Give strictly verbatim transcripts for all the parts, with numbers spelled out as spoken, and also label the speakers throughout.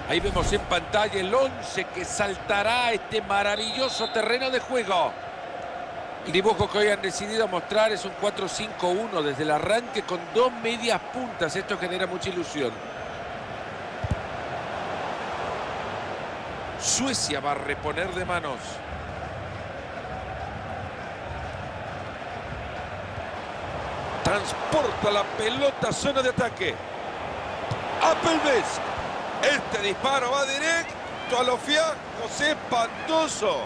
Speaker 1: Ahí vemos en pantalla el once que saltará a este maravilloso terreno de juego. El dibujo que hoy han decidido mostrar es un cuatro cinco uno desde el arranque con dos medias puntas. Esto genera mucha ilusión. Suecia va a reponer de manos. Transporta la pelota a zona de ataque. Appelbesk. Este disparo va directo a los fiajos. Espantoso.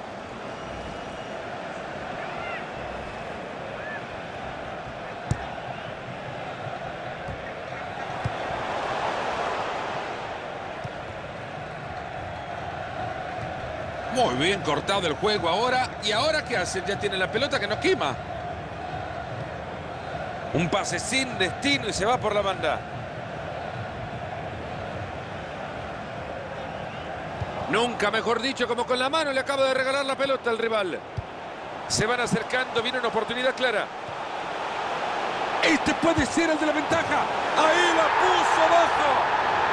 Speaker 1: Muy bien cortado el juego ahora. ¿Y ahora qué hacen? Ya tienen la pelota que nos quema. Un pase sin destino y se va por la banda. Nunca mejor dicho, como con la mano le acaba de regalar la pelota al rival. Se van acercando, viene una oportunidad clara. Este puede ser el de la ventaja. Ahí la puso abajo.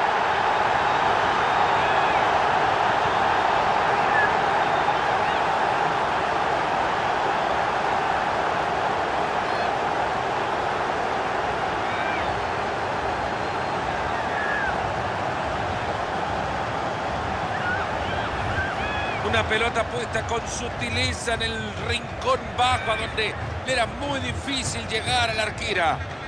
Speaker 1: Una pelota puesta con sutileza en el rincón bajo, a donde era muy difícil llegar a la arquera.